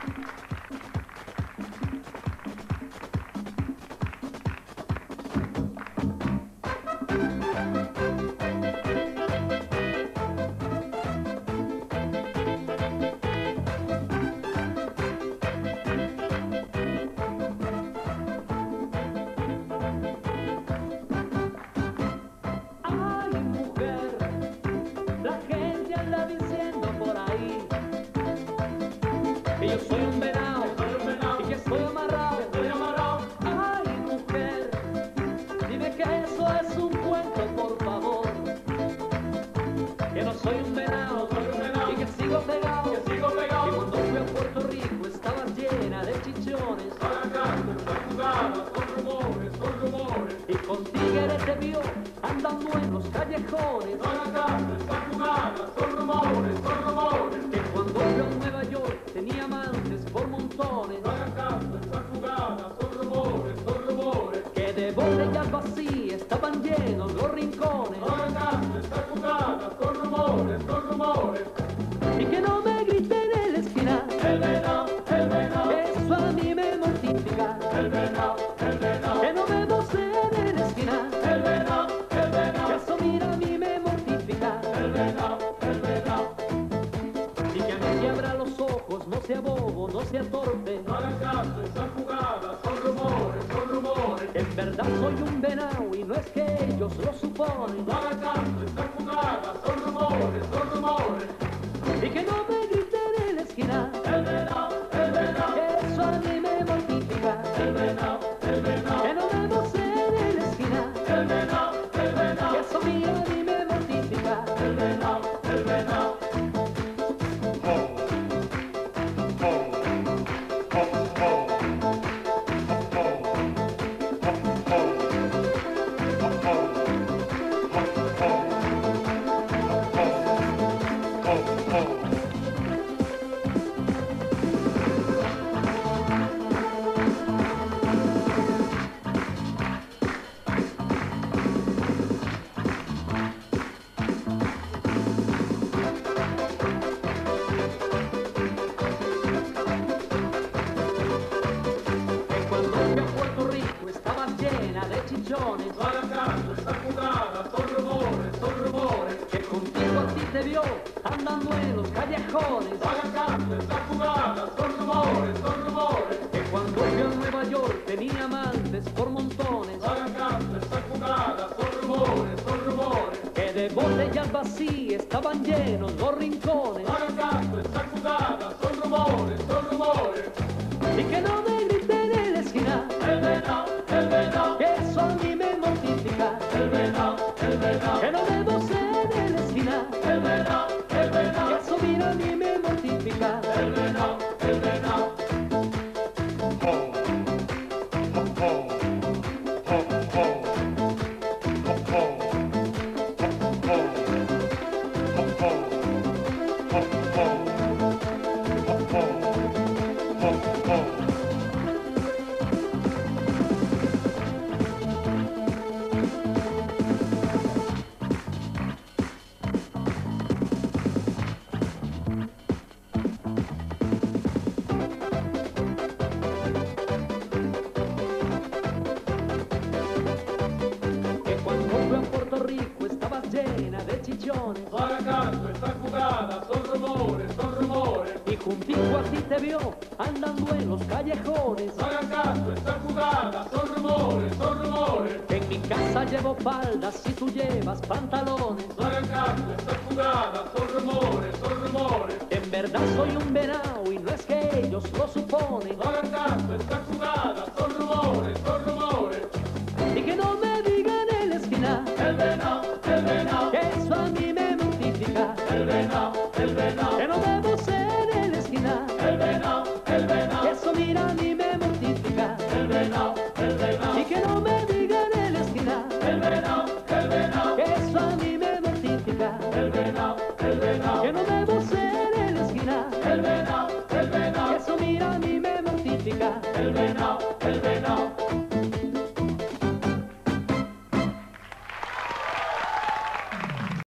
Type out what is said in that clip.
Que yo soy un venado y que estoy amarrado. Ay, mujer, dime que eso es un cuento, por favor. Que no soy un venado y que sigo pegado. Y cuando fui a Puerto Rico estaba llena de chichones. Y con tigres te vio andando en los callejones. Que cuando fui a Nueva York tenía amantes por montones. Que de botellas vacías estaban llenos los rincones. Y que no me griten en la esquina, eso a mí me mortifica. Que no me voceen en la esquina, que eso mira a mí me mortifica. Y que a mí se abra los ojos, no sea bobo, no sea torpe. En verdad soy un venado y no es que ellos lo suponen. Y que no me griten en la esquina, eso a mí me mortifica. Que no me voceen en la esquina, que eso mira a mí me mortifica. Chichones, son rumores, que contigo a ti te vio andando en los callejones. Son rumores, que cuando fui a Nueva York tenía amantes por montones. Son rumores, que de botellas vacías estaban llenos los rincones. Son rumores, y que no me griten en la esquina, que eso a mí me mortifica. Que no me voceen en la esquina, que eso mira a mí me mortifica. Llena de chichones, son rumores, y juntico a ti te vio andando en los callejones. Son rumores, En mi casa llevo faldas y tú llevas pantalones. son rumores, En verdad soy un venado y no es que ellos lo suponen. son rumores, Y que no me digan en la esquina, el venado, que eso a mí me mortifica. el venado, Que no me voceen en la esquina, el venado, que eso mira a mí me mortifica. el venado, Y que no me digan en la esquina, el venado, que eso a mí me mortifica. el venado, Que no me voceen en la esquina, el venado, que eso mira a mí me mortifica. el venado.